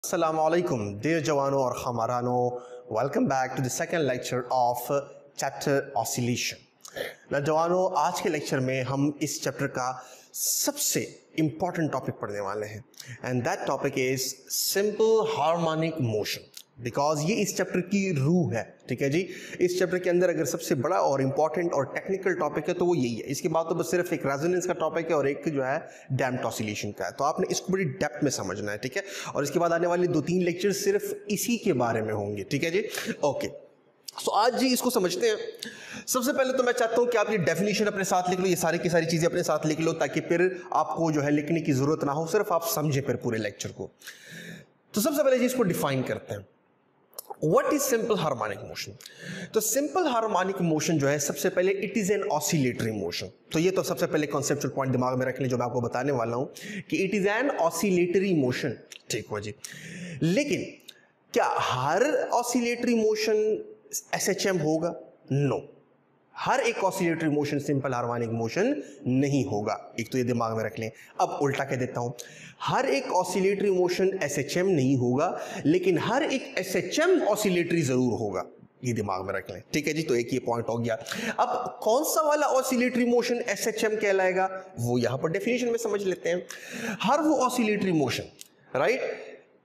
Assalamualaikum, dear Jawano or Khamarano. Welcome back to the second lecture of chapter oscillation. ना जवानों, आज के lecture में हम इस चैप्टर का सबसे इंपॉर्टेंट टॉपिक पढ़ने वाले हैं and that topic is simple harmonic motion, because ये इस चैप्टर की रूह है। ठीक है जी, इस चैप्टर के अंदर अगर सबसे बड़ा और इंपॉर्टेंट और टेक्निकल टॉपिक है तो वो यही है। इसके बाद तो बस सिर्फ एक रेजोनेंस का टॉपिक है और एक जो है डैम्प्ड ऑसिलेशन का है, तो आपने इसको बड़ी डेप्थ में समझना है। ठीक है, और इसके बाद आने वाले 2-3 लेक्चर सिर्फ इसी के बारे में होंगे। ठीक है जी, ओके। तो आज जी इसको समझते हैं। सबसे पहले तो मैं चाहता हूं कि आप ये डेफिनेशन अपने साथ लिख लो, ये सारी की सारी चीजें अपने साथ लिख लो ताकि फिर आपको जो है लिखने की जरूरत ना हो, सिर्फ आप समझे फिर पूरे लेक्चर को। तो सबसे पहले जी इसको डिफाइन करते हैं, what is simple harmonic motion. तो सिंपल हार्मोनिक मोशन जो है, सबसे पहले it is an oscillatory motion. तो ये तो सबसे पहले कॉन्सेप्चुअल पॉइंट दिमाग में रख लें जो मैं आपको बताने वाला हूं कि it is an oscillatory motion. ठीक हो जी, लेकिन क्या हर ऑसिलेटरी मोशन SHM होगा? नो, हर एक oscillatory motion simple harmonic motion नहीं होगा। एक तो ये दिमाग में रख लें। अब उल्टा कह देता हूं, हर एक ऑसिलेटरी मोशन SHM नहीं होगा, लेकिन हर एक SHM ऑसिलेटरी जरूर होगा। ये दिमाग में रख लें। ठीक है जी, तो एक ये पॉइंट हो गया। अब कौन सा वाला ऑसिलेटरी मोशन SHM कहलाएगा वो यहां पर डेफिनेशन में समझ लेते हैं। हर वो oscillatory motion, right,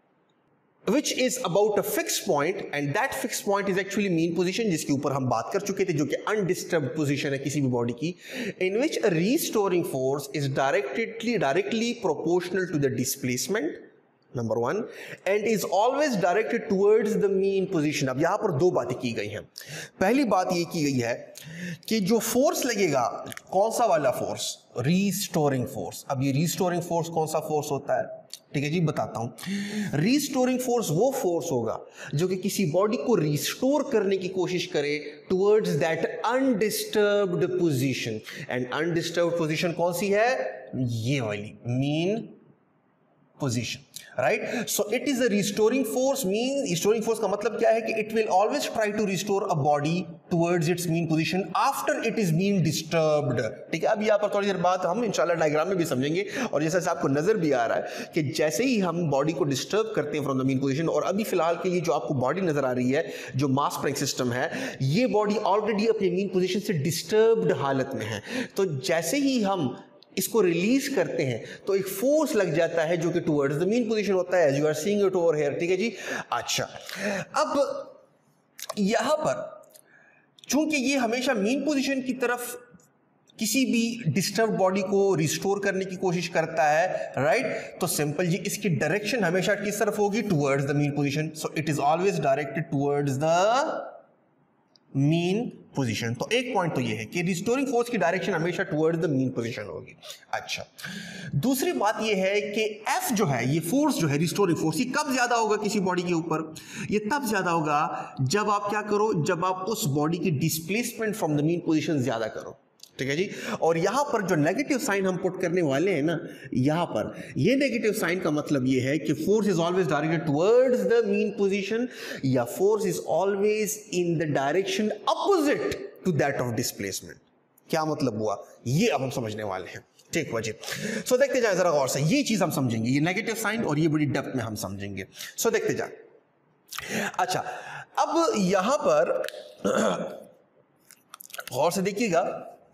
which is about a fixed point and that fixed point is actually mean position, जिसके ऊपर हम बात कर चुके थे, जो कि undisturbed position है किसी भी बॉडी की, in which a restoring force is directly proportional to the displacement, number 1, and is always directed towards the mean position। अब यहां पर दो बातें की गई हैं। पहली बात ये की गई है कि जो फोर्स लगेगा, कौन सा वाला फोर्स? Restoring force. अब ये रीस्टोरिंग फोर्स कौन सा फोर्स होता है? ठीक है जी, बताता हूं। रीस्टोरिंग फोर्स वो फोर्स होगा जो कि किसी बॉडी को रिस्टोर करने की कोशिश करे towards that undisturbed position. And undisturbed position कौन सी है? ये वाली, mean position, right. So it is a restoring force. Mean restoring force का मतलब क्या है कि it will always try to restore a body towards its mean position after it is been disturbed. ठीक है, अब यहाँ पर थोड़ी देर बाद हम इंशाल्लाह डायग्राम में भी समझेंगे, और जैसा आपको नजर भी आ रहा है कि जैसे ही हम बॉडी को डिस्टर्ब करते हैं फ्रॉम द मीन पोजीशन, और अभी फिलहाल के लिए जो आपको बॉडी नजर आ रही है, जो मास स्प्रिंग सिस्टम है, ये बॉडी ऑलरेडी अपनी मीन पोजीशन से डिस्टर्ब्ड हालत में है। तो जैसे ही हम इसको रिलीज करते हैं तो एक फोर्स लग जाता है जो कि टुवर्ड्स द मीन पोजीशन होता है, as you are seeing it over here. ठीक है जी, अच्छा। अब यहां पर चूंकि ये हमेशा मीन पोजीशन की तरफ किसी भी डिस्टर्ब बॉडी को रिस्टोर करने की कोशिश करता है, राइट, तो सिंपल जी इसकी डायरेक्शन हमेशा किस तरफ होगी? Towards the mean position. So it is always directed towards the mean position. तो एक पॉइंट तो ये है कि रिस्टोरिंग फोर्स की डायरेक्शन हमेशा टुवर्ड्स द मीन पोजीशन होगी। अच्छा, दूसरी बात ये है कि F जो है, ये फोर्स जो है रिस्टोरिंग फोर्स, ये कब ज्यादा होगा किसी बॉडी के ऊपर? ये तब ज्यादा होगा जब आप क्या करो, जब आप उस बॉडी की displacement from the mean position ज्यादा करो। ठीक है जी, और यहां पर जो नेगेटिव साइन हम पुट करने वाले हैं ना, यहां पर ये नेगेटिव साइन का मतलब ये है कि force is always directed towards the mean position, या force is always in the direction opposite to that of displacement. क्या मतलब हुआ, ये अब हम समझने वाले हैं। ठीक हुआ जी, सो देखते जाए जरा गौर से, ये चीज हम समझेंगे, ये नेगेटिव साइन और ये बड़ी डेप्थ में हम समझेंगे। सो देखते जाए। अच्छा, अब यहां पर गौर से देखिएगा,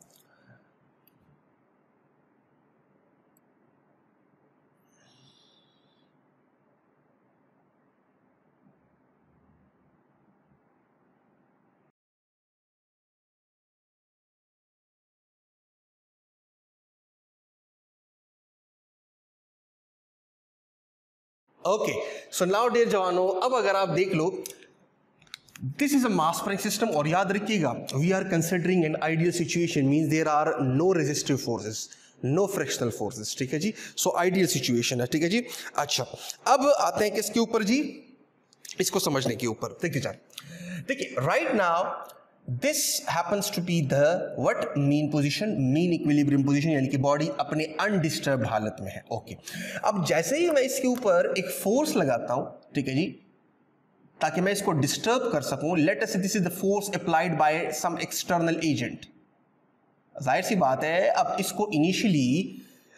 ओके। सो नाउ डियर जवानों, अब अगर आप देख लो, this is a mass spring system, और याद रखिएगा we are considering an ideal situation, means there are no resistive forces, no frictional forces. ठीक है जी, सो आइडियल सिचुएशन है। ठीक है जी, अच्छा। अब आते हैं किसके ऊपर जी? इसको समझने के ऊपर। देखिए जाए, देखिए right now this happens to be the what? Mean position, mean equilibrium position, यानी कि बॉडी अपने अनडिस्टर्ब्ड हालत में है। ओके, अब जैसे ही मैं इसके ऊपर एक फोर्स लगाता हूं, ठीक है जी, ताकि मैं इसको डिस्टर्ब कर सकूं, let us say this is the force applied by some external agent. जाहिर सी बात है, अब इसको इनिशियली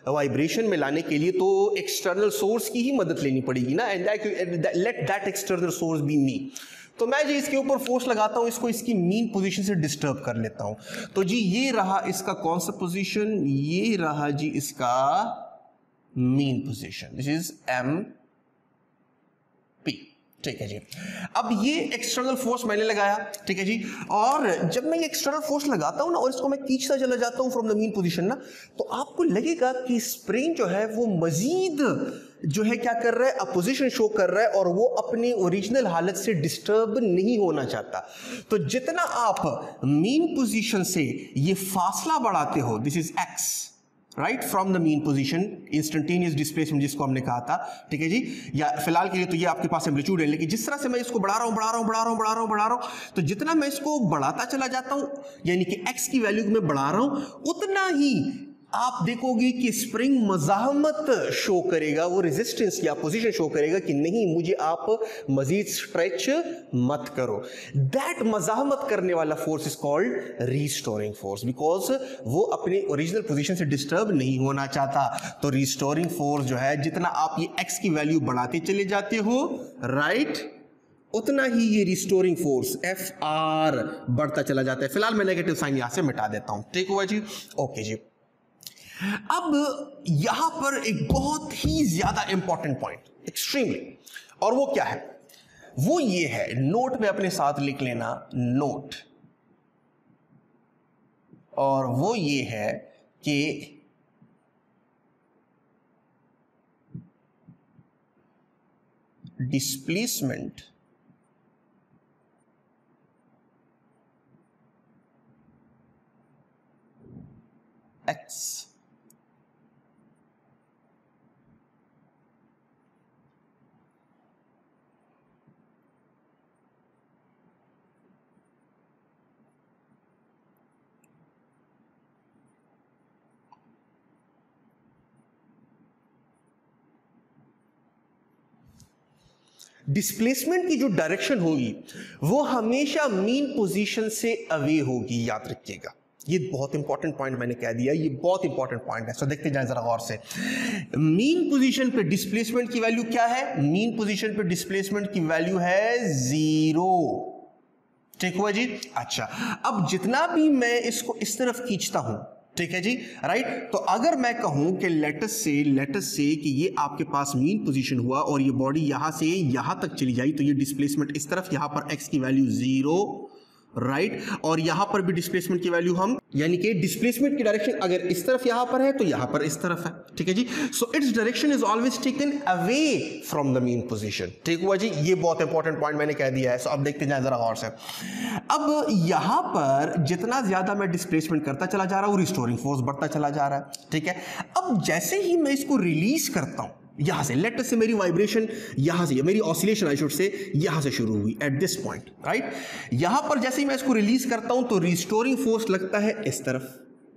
वाइब्रेशन में लाने के लिए तो एक्सटर्नल सोर्स की ही मदद लेनी पड़ेगी ना, and let that external source be me. तो मैं जी इसके ऊपर फोर्स लगाता हूं, इसको इसकी मीन पोजीशन से डिस्टर्ब कर लेता हूं। तो जी ये रहा इसका कौन सा पोजीशन, ये रहा जी इसका mean position, this is M P, ठीक है जी। अब ये एक्सटर्नल फोर्स मैंने लगाया, ठीक है जी, और जब मैं ये एक्सटर्नल फोर्स लगाता हूं ना और इसको मैं खींचता चला जाता हूं फ्रॉम द मीन पोजीशन ना, तो आपको लगेगा कि स्प्रिंग जो है वो मजीद जो है क्या कर रहा है, अपोजिशन शो कर रहा है और वो अपनी ओरिजिनल हालत से डिस्टर्ब नहीं होना चाहता। तो जितना आप मीन पोजीशन से ये फासला बढ़ाते हो, this is X, right, from the mean position, instantaneous displacement जिसको हमने कहा था, ठीक है जी, या फिलहाल के लिए तो ये आपके पास एम्पलीट्यूड है, लेकिन जिस तरह से मैं इसको बढ़ा रहा हूं, तो जितना मैं इसको बढ़ाता चला जाता हूं, यानी कि x की वैल्यू में बढ़ा रहा हूं, उतना ही आप देखोगे कि स्प्रिंग मज़ाहमत शो करेगा, वो रेजिस्टेंस या पोजीशन शो करेगा कि नहीं, मुझे आप मजीद स्ट्रेच मत करो। दैट मज़ाहमत करने वाला force is called restoring force, because वो अपनी ओरिजिनल पोजीशन से डिस्टर्ब नहीं होना चाहता। तो रीस्टोरिंग फोर्स जो है, जितना आप ये x की वैल्यू बढ़ाते चले जाते हो, राइट, उतना ही ये रिस्टोरिंग फोर्स Fr बढ़ता चला जाता है। फिलहाल मैं नेगेटिव साइन यहां से मिटा देता हूं, ठीक हुआ जी, ओके जी। अब यहां पर एक बहुत ही ज्यादा इंपॉर्टेंट पॉइंट, एक्सट्रीमली, और वो क्या है, वो ये है, नोट में अपने साथ लिख लेना, नोट, और वो ये है कि डिस्प्लेसमेंट x डिस्प्लेसमेंट की जो डायरेक्शन होगी वो हमेशा मीन पोजीशन से अवे होगी, याद रखिएगा। ये बहुत इंपॉर्टेंट पॉइंट मैंने कह दिया, ये बहुत इंपॉर्टेंट पॉइंट है। सो देखते जाएं जरा गौर से, मीन पोजीशन पे डिस्प्लेसमेंट की वैल्यू क्या है, मीन पोजीशन पे डिस्प्लेसमेंट की वैल्यू है 0, ठीक हुआ जी। अच्छा, अब जितना भी मैं इसको इस तरफ खींचता हूं, ठीक है जी, राइट, तो अगर मैं कहूं कि लेटस से कि ये आपके पास मीन पोजीशन हुआ और ये बॉडी यहां से यहां तक चली जाई, तो ये डिस्प्लेसमेंट इस तरफ, यहां पर x की वैल्यू 0, राइट, और यहां पर भी डिस्प्लेसमेंट की वैल्यू हम, यानी कि डिस्प्लेसमेंट की डायरेक्शन अगर इस तरफ यहां पर है तो यहां पर इस तरफ है, ठीक है जी। So its direction is always taken away from the mean position, ठीक हुआ जी। ये बहुत इंपॉर्टेंट पॉइंट मैंने कह दिया है। सो अब देखते जाएं जरा गौर से, अब यहां पर जितना ज्यादा मैं डिस्प्लेसमेंट करता चला जा रहा हूं, रिस्टोरिंग फोर्स बढ़ता चला जा रहा है, ठीक है। अब जैसे ही मैं इसको रिलीज करता हूं, यहां से लेट से मेरी वाइब्रेशन यहां से, मेरी ऑसिलेशन आई शुड से यहां से शुरू हुई एट दिस पॉइंट, राइट, यहां पर जैसे ही मैं इसको रिलीज करता हूं तो रिस्टोरिंग फोर्स लगता है इस तरफ,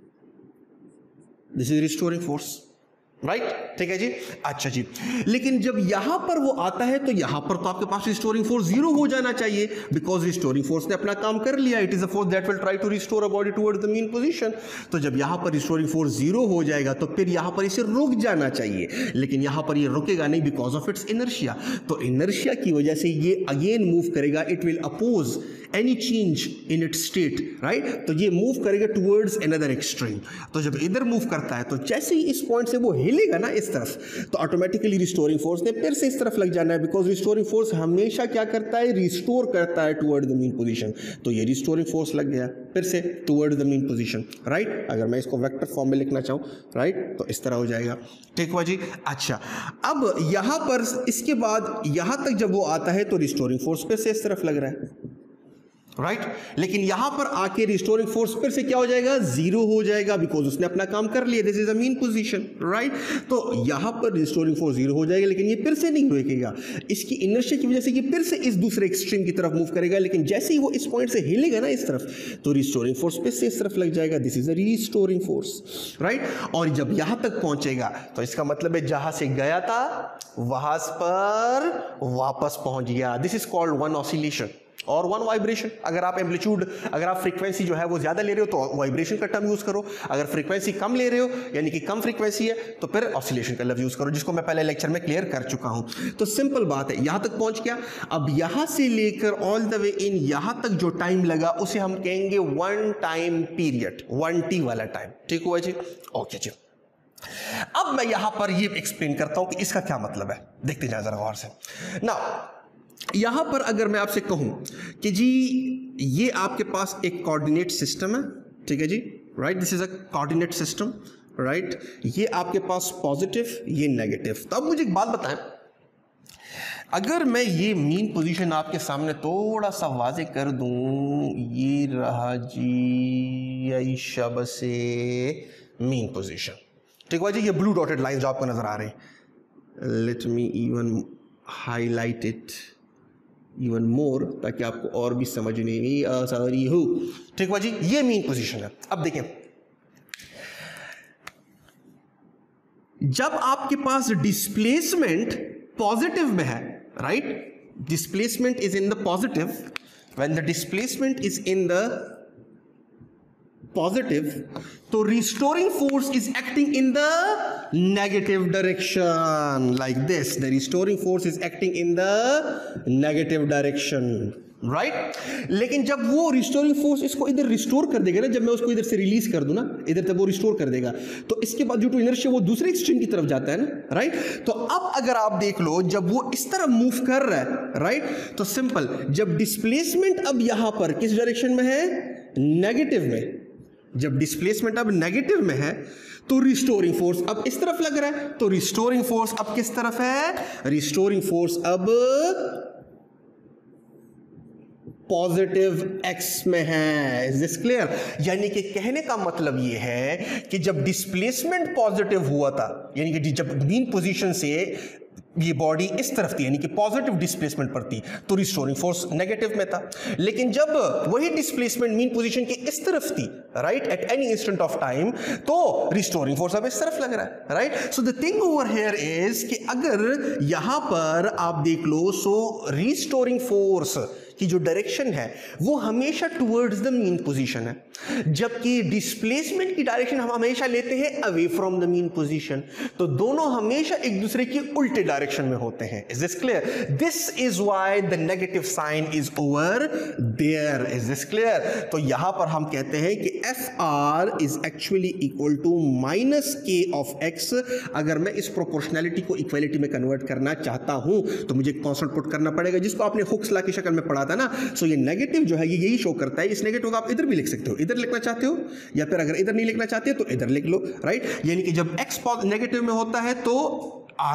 this is restoring force, right, ठीक है जी। अच्छा जी, लेकिन जब यहां पर वो आता है तो यहां पर तो आपके पास रिस्टोरिंग फोर्स 0 हो जाना चाहिए, बिकॉज रिस्टोरिंग फोर्स ने अपना काम कर लिया, it is a force that will try to restore a body towards the mean position. तो जब यहां पर रिस्टोरिंग फोर्स 0 हो जाएगा तो फिर यहां पर इसे रुक जाना चाहिए, लेकिन यहां पर ये रुकेगा नहीं बिकॉज ऑफ इट्स इनर्शिया। तो इनर्शिया की वजह से ये अगेन मूव करेगा, it will oppose any change in its state, right, तो ये मूव करेगा टुवर्ड्स अनदर एक्सट्रीम। तो जब इधर मूव करता है तो जैसे ही इस पॉइंट से वो हिलेगा ना इस तरफ, तो ऑटोमेटिकली रिस्टोरिंग फोर्स ने फिर से इस तरफ लग जाना है, बिकॉज रिस्टोरिंग फोर्स हमेशा क्या करता है, रिस्टोर करता है टुवर्ड द मीन पोजीशन। तो ये रिस्टोरिंग फोर्स लग गया फिर से toward the mean position, right. अगर मैं इसको वेक्टर फॉर्म में लिखना चाहूं, राइट, तो इस तरह हो जाएगा, ठीक हुआ जी। अच्छा, अब यहां पर इसके बाद यहां तक जब वो आता है तो रिस्टोरिंग फोर्स फिर से इस तरफ लग रहा है, राइट, लेकिन यहां पर आके रिस्टोरिंग फोर्स फिर से क्या हो जाएगा, 0 हो जाएगा, बिकॉज उसने अपना काम कर लिया, this is a mean position, right. तो यहां पर रिस्टोरिंग फोर्स 0 हो जाएगा, लेकिन ये फिर से नहीं रुकेगा, इसकी इनर्शिया की वजह से ये फिर से इस दूसरे एक्सट्रीम की तरफ मूव करेगा, लेकिन जैसे ही वो इस पॉइंट से हिलेगा ना इस तरफ, तो रिस्टोरिंग फोर्स फिर से इस तरफ लग जाएगा, this is a restoring force, right. और जब यहां तक पहुंचेगा तो इसका मतलब है जहां से गया था वहां पर वापस पहुंच गया, this is called one oscillation, और 1 वाइब्रेशन। अगर आप एम्पलीट्यूड, अगर आप फ्रीक्वेंसी जो है वो ज्यादा ले रहे हो तो वाइब्रेशन का टर्म यूज करो, अगर फ्रीक्वेंसी कम ले रहे हो यानी कि कम फ्रीक्वेंसी है तो फिर ऑसिलेशन का लफ्ज यूज करो, जिसको मैं पहले लेक्चर में क्लियर कर चुका हूं। तो सिंपल बात है, यहां तक पहुंच गया। अब यहां से लेकर ऑल द वे इन यहां तक जो टाइम लगा उसे हम कहेंगे 1 टाइम पीरियड, 1t वाला टाइम। ठीक हुआ जी? ओके जी। अब मैं यहां पर ये एक्सप्लेन करता हूं कि इसका क्या मतलब है, देखते जाए जरा गौर से। नाउ यहां पर अगर मैं आपसे कहूं कि जी ये आपके पास एक कोऑर्डिनेट सिस्टम है, ठीक है जी, right, this is a coordinate system, right, ये आपके पास पॉजिटिव, ये नेगेटिव। तो अब मुझे एक बात बताएं, अगर मैं ये मीन पोजीशन आपके सामने थोड़ा सा वाजे कर दूं, ये रहा जी यही शब से मीन पोजीशन, ठीक है जी, ये ब्लू डॉटेड लाइन जो आपको नजर आ रही है, let me even highlight it even more ताकि आपको और भी समझने में आसानी हो। ठीक है जी, ये मीन पोजीशन है। अब देखें, जब आपके पास डिस्प्लेसमेंट पॉजिटिव में है, राइट, displacement is in the positive, when the displacement is in the positive, तो restoring force is acting in the negative direction, like this, the restoring force is acting in the negative direction, right. लेकिन जब वो restoring force इसको इधर restore कर देगा ना, जब मैं उसको इधर से रिलीज कर दूं ना, इधर तक वो रिस्टोर कर देगा, तो इसके बाद ड्यू टू इनर्शिया वो दूसरे एक्सट्रीम की तरफ जाता है ना, राइट। तो अब अगर आप देख लो, जब वो इस तरफ मूव कर रहा है, राइट, तो सिंपल, जब डिस्प्लेसमेंट अब यहां पर किस डायरेक्शन में है, नेगेटिव में, जब डिस्प्लेसमेंट अब नेगेटिव में है तो रिस्टोरिंग फोर्स अब इस तरफ लग रहा है, तो रिस्टोरिंग फोर्स अब किस तरफ है, रिस्टोरिंग फोर्स अब पॉजिटिव एक्स में है। Is this clear? यानी कि कहने का मतलब यह है कि जब डिस्प्लेसमेंट पॉजिटिव हुआ था, यानी कि जब मीन पोजीशन से ये बॉडी इस तरफ थी, यानी कि पॉजिटिव डिस्प्लेसमेंट पर थी, तो रिस्टोरिंग फोर्स नेगेटिव में था। लेकिन जब वही डिस्प्लेसमेंट मीन पोजीशन के इस तरफ थी, right, at any instant of time, तो रिस्टोरिंग फोर्स अब इस तरफ लग रहा है, right. So the thing over here is कि अगर यहां पर आप देख लो, सो रिस्टोरिंग फोर्स की जो डायरेक्शन है वो हमेशा टुवर्ड्स द मीन पोजीशन है, जबकि डिस्प्लेसमेंट की डायरेक्शन हम हमेशा लेते हैं away from the mean position. तो दोनों हमेशा एक दूसरे की उल्टे डायरेक्शन में होते हैं। Is this clear? This is why the negative sign is over there. Is this clear? तो यहां पर हम कहते हैं कि F R is actually equal to minus K of X. अगर मैं इस प्रोपोर्शनैलिटी को इक्वालिटी में कन्वर्ट करना चाहता हूं तो मुझे कांस्टेंट पुट करना पड़ेगा, जिसको आपने हुक्स लॉ की शक्ल में पढ़ा था ना। सो ये नेगेटिव जो है ये यही शो करता है। इस नेगेटिव को आप इधर भी लिख सकते हो, इधर लिखना चाहते हो, या फिर अगर इधर नहीं लिखना चाहते तो इधर लिख लो, राइट। यानी कि जब एक्स नेगेटिव में होता है तो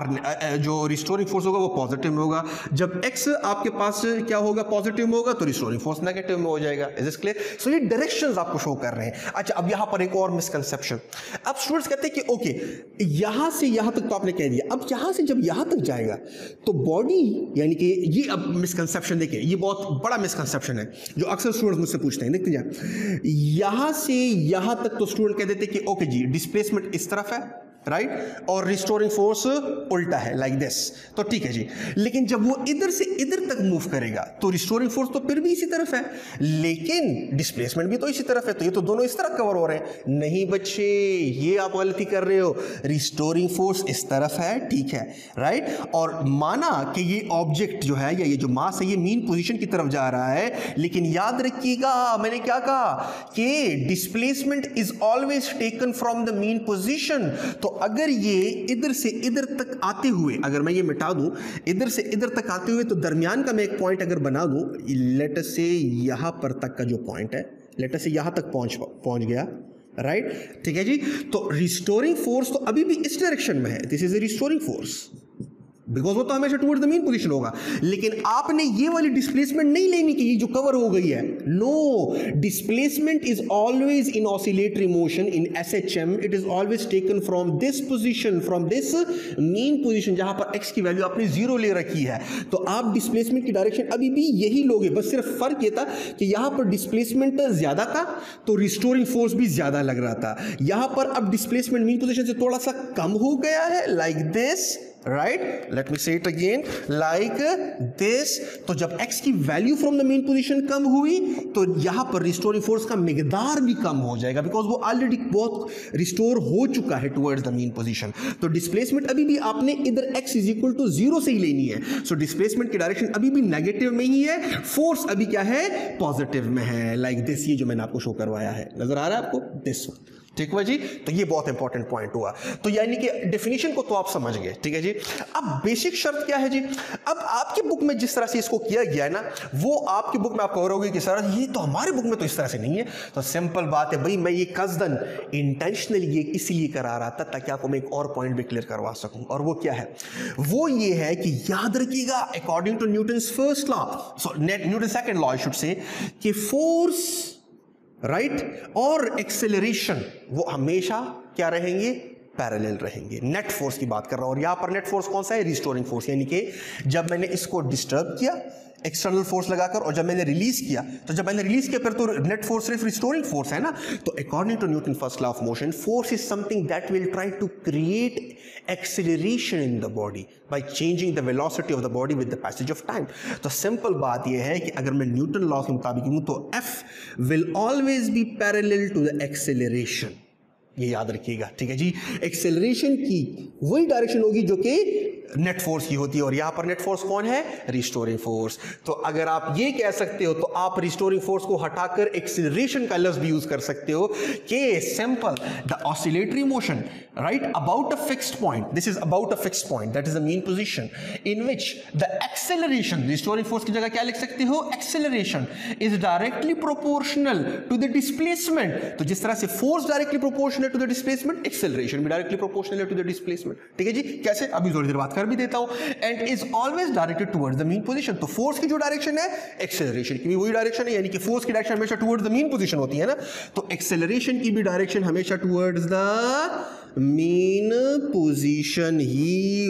आर जो रिस्टोरिंग फोर्स होगा वो पॉजिटिव में होगा, जब एक्स आपके पास क्या होगा, पॉजिटिव में होगा, तो रिस्टोरिंग फोर्स नेगेटिव में हो जाएगा। Is this clear? सो ये डायरेक्शंस आपको शो कर रहे हैं। अच्छा, अब यहां पर एक और मिसकंसेप्शन। अब स्टूडेंट्स कहते हैं कि ओके, यहां से यहां तक तो आपने कह दिया, अब यहां से जब यहां तक जाएगा तो बॉडी, यानी कि ये अब मिसकंसेप्शन देखिए, ये बहुत बड़ा मिसकंसेप्शन है जो अक्सर स्टूडेंट्स मुझसे पूछते हैं। देखते जाए, यहां से यहां तक तो स्टूडेंट कह देते हैं कि ओके जी, डिस्प्लेसमेंट इस तरफ है, राइट, और रिस्टोरिंग फोर्स उल्टा है, लाइक दिस, तो ठीक है जी। लेकिन जब वो इधर से इधर तक मूव करेगा तो रिस्टोरिंग फोर्स तो फिर भी इसी तरफ है, लेकिन डिस्प्लेसमेंट भी तो इसी तरफ है, तो ये तो दोनों इस तरफ कवर हो रहे हैं। नहीं बच्चे, ये आप गलती कर रहे हो। रिस्टोरिंग फोर्स इस तरफ है, ठीक है, राइट, और माना कि ये ऑब्जेक्ट जो है या ये जो मास है ये मीन पोजीशन की तरफ जा रहा है, लेकिन याद रखिएगा मैंने क्या कहा कि displacement is always taken from the mean position. तो अगर ये इधर से इधर तक आते हुए, अगर मैं ये मिटा दूं, इधर से इधर तक आते हुए, तो दरमियान का मैं एक पॉइंट अगर बना दूं, लेट अस से यहां पर तक का जो पॉइंट है, लेट अस से यहां तक पहुंच गया, राइट, ठीक है जी। तो रिस्टोरिंग फोर्स तो अभी भी इस डायरेक्शन में है, this is a restoring force, because वो तो हमेशा टुवर्ड्स द मीन पोजीशन होगा। लेकिन आपने ये वाली डिस्प्लेसमेंट नहीं लेनी कि ये जो कवर हो गई है, no, displacement is always in oscillatory motion in SHM, it is always taken from this position, from this mean position, जहां पर एक्स की वैल्यू आपने 0 ले रखी है। तो आप डिस्प्लेसमेंट की डायरेक्शन अभी भी यही लोगे, बस सिर्फ फर्क ये था कि यहां पर डिस्प्लेसमेंट ज्यादा था तो रिस्टोरिंग फोर्स भी ज्यादा लग रहा था। यहां पर अब डिस्प्लेसमेंट मीन पोजीशन से थोड़ा सा कम हो गया है, like this, right, let me say it again, like this. तो जब x की value from the mean position कम हुई तो यहां पर रिस्टोरिंग फोर्स का मिकदार भी कम हो जाएगा, बिकॉज वो ऑलरेडी बहुत रिस्टोर हो चुका है टुवर्ड्स द मेन पोजीशन। तो डिस्प्लेसमेंट अभी भी आपने इधर x इज इक्वल टू 0 से ही लेनी है। सो डिस्प्लेसमेंट की डायरेक्शन अभी भी नेगेटिव में ही है, फोर्स अभी क्या है, पॉजिटिव में है, लाइक दिस। ये जो मैंने आपको शो करवाया है, नजर आ रहा है आपको, दिस। ठीक है जी, तो ये बहुत इंपॉर्टेंट पॉइंट हुआ। तो यानी कि डेफिनेशन को तो आप समझ गए, ठीक है जी। अब बेसिक शर्त क्या है जी, अब आपकी बुक में जिस तरह से इसको किया गया है ना, वो आपकी बुक में आप कहोगे कि सर ये तो हमारे बुक में तो इस तरह से नहीं है। तो सिंपल बात है भाई, मैं ये कसदन इंटेंशनली ये इसलिए करा रहा था ताकि आपको मैं एक और पॉइंट भी क्लियर करवा सकूं, और वो क्या है, वो ये है कि याद रखिएगा according to Newton's first law, so Newton second law I should say, कि फोर्स राइट और एक्सेलरेशन वो हमेशा क्या रहेंगे, पैरेलल रहेंगे। नेट फोर्स की बात कर रहा हूं, और यहां पर नेट फोर्स कौन सा है, रिस्टोरिंग फोर्स। यानी कि जब मैंने इसको डिस्टर्ब किया एक्सटर्नल फोर्स लगाकर, और जब मैंने रिलीज किया, तो जब मैंने रिलीज किया फिर तो नेट फोर्स सिर्फ रिस्टोरिंग फोर्स है ना। तो according to Newton first law of motion, force is something that will try to create acceleration in the body by changing the velocity of the body with the passage of time. तो simple बात यह है कि अगर मैं Newton law के मुताबिक हूं तो F will always be parallel to the acceleration, ये याद रखिएगा, ठीक है जी। एक्सेलरेशन की वही डायरेक्शन होगी जो कि नेट फोर्स की होती है, और यहां पर नेट फोर्स कौन है, रिस्टोरिंग फोर्स। तो अगर आप ये कह सकते हो तो आप रिस्टोरिंग फोर्स को हटाकर एक्सेलरेशन का लफ्ज भी यूज कर सकते हो कि simple the oscillatory motion right about a fixed point, this is about a fixed point, that is the mean position in which the acceleration, restoring force की जगह क्या लिख सकते हो, acceleration is directly proportional to the displacement. तो जिस तरह से force directly proportional to the displacement, acceleration भी directly proportional to the displacement, ठीक है जी। कैसे, अभी थोड़ी देर बात कर भी देता हूं। And is always directed towards the mean position. तो फोर्स की जो डायरेक्शन है, एक्सेलरेशन की भी वही डायरेक्शन है, यानी कि फोर्स की डायरेक्शन हमेशा टुवर्ड्स द मेन पोजीशन होती है ना, तो एक्सेलरेशन की भी डायरेक्शन हमेशा टुवर्ड्स द मेन पोजीशन ही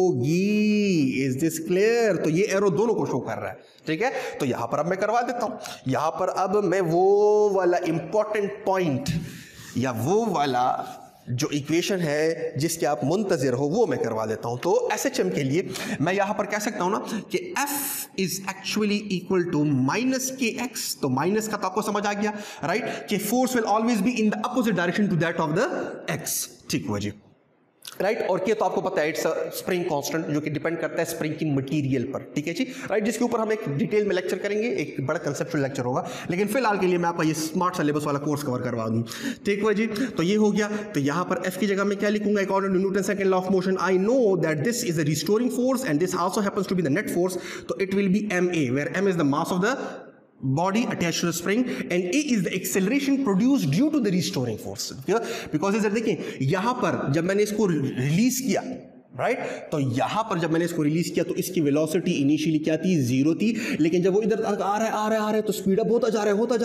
होगी। Is this clear? तो ये एरो दोनों को शो कर रहा है, ठीक है। तो यहां पर अब मैं करवा देता हूं, यहां पर अब मैं वो वाला इंपॉर्टेंट पॉइंट या वो वाला जो इक्वेशन है जिसके आप मुंतजिर हो वो मैं करवा देता हूं। तो SHM के लिए मैं यहां पर कह सकता हूं ना कि F is actually equal to minus KX। तो माइनस का तो आपको समझ आ गया राइट, कि force will always be in the opposite direction to that of the X, ठीक हुआ जी राइट। और के तो आपको पता है इट्स स्प्रिंग कांस्टेंट, जो कि डिपेंड करता है स्प्रिंग की मटेरियल पर, ठीक है जी राइट, जिसके ऊपर हम एक डिटेल में लेक्चर करेंगे, एक बड़ा कंसेप्चुअल लेक्चर होगा, लेकिन फिलहाल के लिए मैं आपका ये स्मार्ट सिलेबस वाला कोर्स कवर करवा दूं, ठीक है जी। तो ये हो गया। तो यहां पर F की जगह मैं क्या लिखूंगा, according to Newton second law of motion I know that this is the restoring force and this also happens to be the net force. तो it will be ma, where m is the mass of the body attached to the spring and A is the acceleration produced due to the restoring force, because इधर देखिए यहां पर जब मैंने इसको release किया right, तो यहां पर जब मैंने इसको रिलीज किया तो इसकी वेलोसिटी इनिशियली क्या थी, 0 थी, लेकिन जब वो इधर तक आ रहा है तो स्पीड अप होता जा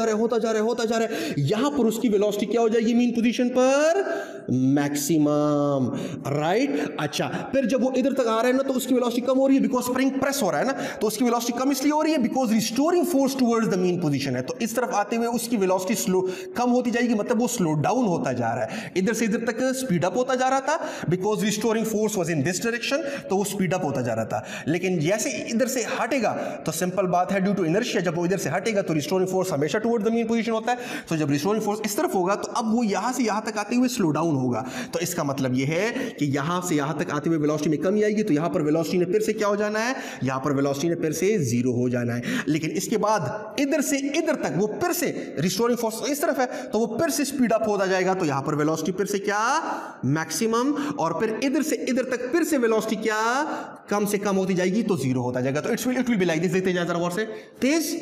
रहा है, यहां पर उसकी वेलोसिटी क्या हो जाएगी, मीन पोजीशन पर मैक्सिमम, राइट। अच्छा, फिर जब वो इधर तक आ रहा है ना तो उसकी वेलोसिटी कम हो रही है, बिकॉज स्प्रिंग प्रेस हो रहा है ना, तो उसकी वेलोसिटी कम इसलिए हो रही है because restoring force towards the mean position है। तो इस तरफ आते हुए उसकी वेलोसिटी स्लो कम होती जाएगी, मतलब वो स्लो डाउन होता जा रहा है, इधर से इधर तक स्पीड अप होता जा रहा था because restoring force was in this direction, तो वो स्पीड अप होता जा रहा था। लेकिन जैसे इधर से हटेगा तो सिंपल बात है, ड्यू टू इनर्शिया, जब वो इधर से हटेगा तो रिस्टोरिंग फोर्स हमेशा टुवर्ड्स द मीन पोजीशन होता है। तो जब रिस्टोरिंग फोर्स इस तरफ होगा तो अब वो यहां से यहां तक आते हुए स्लो डाउन होगा। तो इसका मतलब ये है कि यहां से यहां तक आते हुए वेलोसिटी में कमी आएगी, तो यहां पर वेलोसिटी ने फिर से क्या हो जाना है, यहां पर वेलोसिटी ने फिर से 0 हो जाना है। लेकिन इसके बाद इधर से इधर तक वो फिर से रिस्टोरिंग फोर्स इस तरफ है तो वो फिर से स्पीड अप होता जाएगा, तो यहां पर वेलोसिटी फिर से क्या, मैक्सिमम, और फिर इधर से इधर तक फिर से वेलोसिटी क्या, कम से कम होती जाएगी, तो 0 होता जाएगा। तो it will be like this, देखते जाए जरा और से, तेज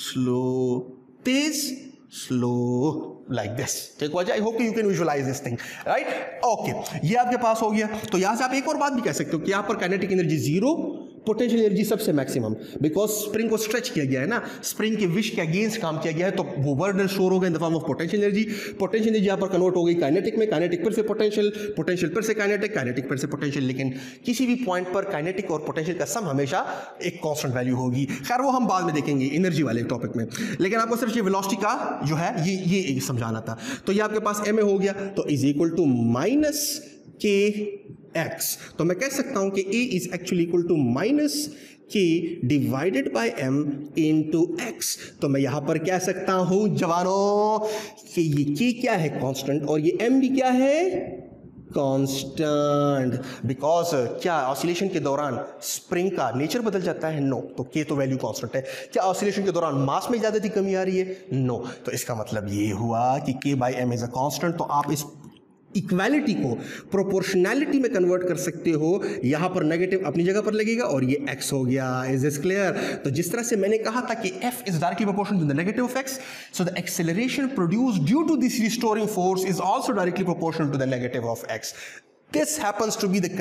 स्लो लाइक दिस, ठीक हो जाए। I hope you can visualize this thing right, okay. ये आपके पास हो गया। तो यहां से आप एक और बात भी कह सकते हो कि यहां पर काइनेटिक एनर्जी 0, पोटेंशियल एनर्जी सबसे मैक्सिमम, बिकॉज स्प्रिंग को स्ट्रेच किया गया है ना, स्प्रिंग के विश के अगेंस्ट काम किया गया है, तो वो वर्ड स्टोर हो गया in the form of potential energy. Potential energy यहां पर कन्वर्ट हो गई काइनेटिक में, काइनेटिक फिर से पोटेंशियल, पोटेंशियल फिर से काइनेटिक, काइनेटिक फिर से पोटेंशियल। लेकिन किसी भी पॉइंट पर काइनेटिक और पोटेंशियल का सम हमेशा एक कांस्टेंट वैल्यू होगी। खैर वो हम बाद में देखेंगे एनर्जी वाले टॉपिक में, लेकिन आपको सिर्फ ये वेलोसिटी का जो है ये समझाना था। तो ये आपके पास ma हो गया, तो is equal to minus K x, तो मैं कह सकता हूं कि a is actually equal to minus k divided by m into x। तो मैं यहां पर कह सकता हूं जवानों कि ये k क्या है, कांस्टेंट, और ये m भी क्या है, कांस्टेंट। बिकॉज क्या ऑसिलेशन के दौरान स्प्रिंग का नेचर बदल जाता है? नो। तो के तो वैल्यू कांस्टेंट है। क्या ऑसिलेशन के दौरान मास में ज्यादा कमी आ रही है? नो। तो इसका मतलब ये हुआ कि k by m is a constant. तो आप इस इक्वालिटी को प्रोपोर्शनैलिटी में कन्वर्ट कर सकते हो। यहां पर नेगेटिव अपनी जगह पर लगेगा और ये x हो गया। Is this clear? तो जिस तरह से मैंने कहा था कि f is directly proportional to the negative of x, so the acceleration produced due to this restoring force is also directly proportional to the negative of x। This happens to be the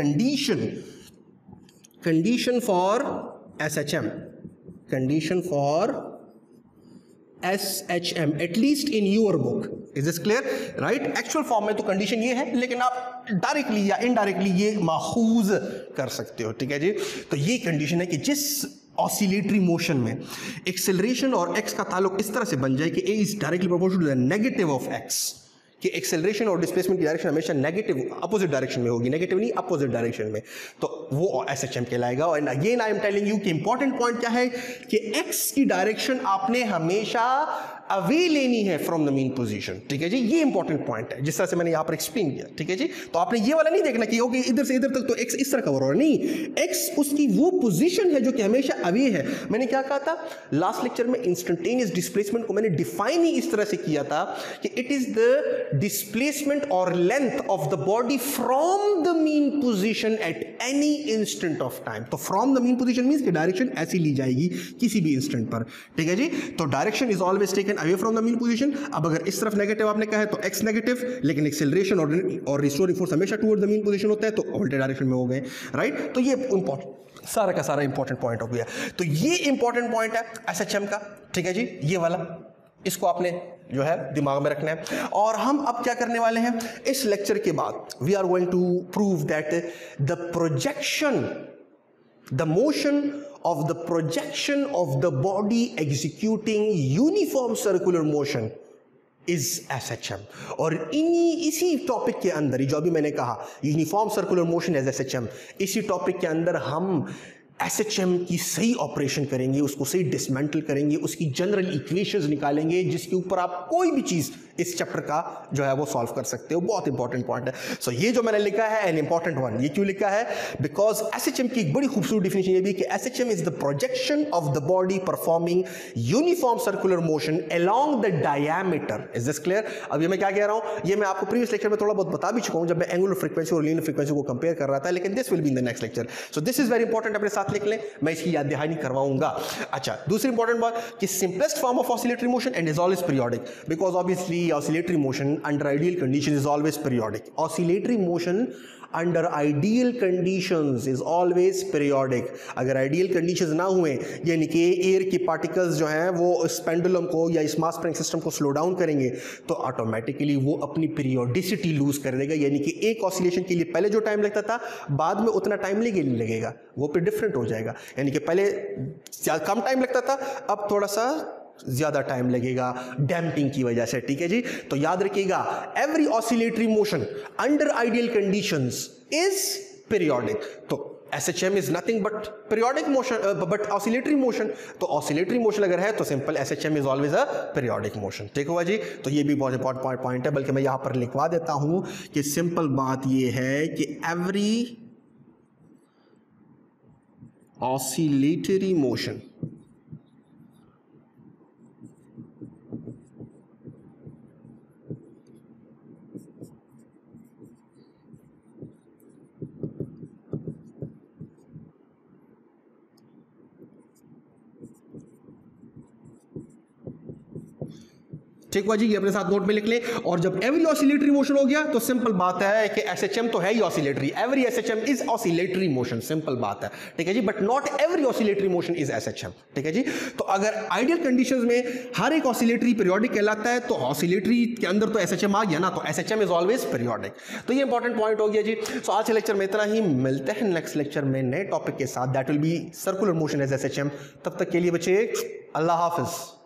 condition for SHM, condition for SHM, at least in your book. Is this clear? Right? Actual form में तो condition ये है, लेकिन आप directly या indirectly ये माखूज कर सकते हो। ठीक है जी? तो ये कंडीशन है कि जिस ऑसिलेटरी मोशन में एक्सेलरेशन और x का ताल्लुक इस तरह से बन जाए कि a is directly proportional to the negative of x, कि एक्सेलरेशन और डिस्प्लेसमेंट की डायरेक्शन हमेशा नेगेटिव अपोजिट डायरेक्शन में होगी, नेगेटिव नहीं अपोजिट डायरेक्शन में, तो वो एसएचएम कहलाएगा। और again I am telling you कि इंपॉर्टेंट पॉइंट क्या है कि एक्स की डायरेक्शन आपने हमेशा अवे लेनी है फ्रॉम द मीन पोजीशन। ठीक है जी? ये इंपॉर्टेंट पॉइंट है जिस तरह से मैंने यहां पर एक्सप्लेन किया। ठीक है जी? तो आपने ये वाला नहीं देखना कि ओके इधर से इधर तक तो एक्स इस तरह कवर हो रहा है, नहीं, एक्स उसकी वो पोजीशन है जो कि हमेशा अवे है। मैंने क्या कहा था लास्ट लेक्चर में? इंस्टेंटेनियस डिस्प्लेसमेंट को मैंने डिफाइन ही इस तरह से किया था कि इट इज द डिस्प्लेसमेंट और length of the body from the mean position at any instant of time. तो from the mean position means कि डायरेक्शन ऐसी ली जाएगी किसी भी इंस्टेंट पर। ठीक है जी? तो direction is always taken away from the mean position. अब अगर इस तरफ नेगेटिव आपने कहा है तो एक्स नेगेटिव, लेकिन एक्सेलरेशन और रिस्टोरिंग फोर्स हमेशा टुवर्ड द मीन पोजीशन होता है, तो उल्टे डायरेक्शन में हो गए। राइट? तो ये इंपॉर्टेंट सारा का सारा इंपॉर्टेंट पॉइंट हो गया। तो ये इंपॉर्टेंट पॉइंट है एसएचएम का। ठीक है जी? ये वाला इसको आपने जो है दिमाग में रखना है। और हम अब क्या करने वाले हैं इस लेक्चर के बाद? We are going to prove that the projection, the motion of the projection of the body executing uniform circular motion is SHM। और इसी टॉपिक के अंदर जो अभी मैंने कहा uniform circular motion as SHM, इसी टॉपिक के अंदर हम SHM की सही ऑपरेशन करेंगे, उसको सही डिसमेंटल करेंगे, उसकी जनरल इक्वेशंस निकालेंगे जिसके ऊपर आप कोई भी चीज इस चैप्टर का जो है वो सॉल्व कर सकते हो। बहुत इंपॉर्टेंट पॉइंट है। सो ये जो मैंने लिखा है एन इंपॉर्टेंट वन, ये क्यों लिखा है? बिकॉज SHM की एक बड़ी खूबसूरत डिफिनेशन ये भी कि SHM is the projection of the body performing uniform circular motion along the diameter. Is this clear? अब ये मैं क्या कह रहा हूं, ये मैं आपको प्रीवियस लेक्चर में थोड़ा बहुत बता भी चुका हूं जब मैं एंगुलर फ्रीक्वेंसी और लीनियर फ्रीक्वेंसी को कंपेयर कर रहा था, लेकिन this will be in the next lecture. So this is very important, अपने साथ लिख लें, मैं इसकी याद दहानी करवाऊंगा। अच्छा, दूसरी इंपॉर्टेंट बात कि simplest form of oscillatory motion and is always periodic, because obviously oscillatory motion under ideal conditions is always periodic. Oscillatory motion under ideal conditions is always periodic. अगर ideal conditions ना हुए, यानी कि एयर के particles जो हैं वो इस पेंडुलम को या इस मास स्प्रिंग सिस्टम को स्लो डाउन करेंगे, तो ऑटोमेटिकली वो अपनी पीरियोडिसिटी लूज कर देगा। यानी कि एक ऑसिलेशन के लिए पहले जो टाइम लगता था, बाद में उतना टाइम नहीं लगेगा, वो फिर डिफरेंट हो जाएगा। यानी कि पहले कम टाइम लगता था, अब थोड़ा सा ज्यादा टाइम लगेगा डैम्पिंग की वजह से। ठीक है जी? तो याद रखिएगा, every oscillatory motion under ideal conditions is periodic. तो SHM is nothing but periodic motion, but oscillatory motion. तो ऑसिलेटरी मोशन अगर है तो simple SHM is always a periodic motion. ठीक हुआ जी? तो ये भी बहुत इंपॉर्टेंट पॉइंट है, बल्कि मैं यहां पर लिखवा देता हूं कि सिंपल बात ये है कि एवरी ऑसिलेटरी मोशन ठीक हुआ जी? ये अपने साथ नोट में लिख लें। और जब एवरी ऑसिलेटरी मोशन हो गया तो सिंपल बात है कि SHM तो है ही oscillatory, every SHM is oscillatory motion, simple बात है। ठीक है जी? But not every oscillatory motion is SHM। ठीक है जी? तो अगर आइडियल कंडीशंस में हर एक ऑसिलेटरी पीरियोडिक कहलाता है, तो ऑसिलेटरी के अंदर तो SHM आ गया ना, तो SHM इज ऑलवेज पीरियोडिक। तो ये इंपॉर्टेंट पॉइंट हो गया जी। सो आज के लेक्चर में इतना ही, मिलते हैं नेक्स्ट लेक्चर में नए टॉपिक के साथ, that will be circular motion as SHM। तब तक के लिए बच्चे अल्लाह हाफिज।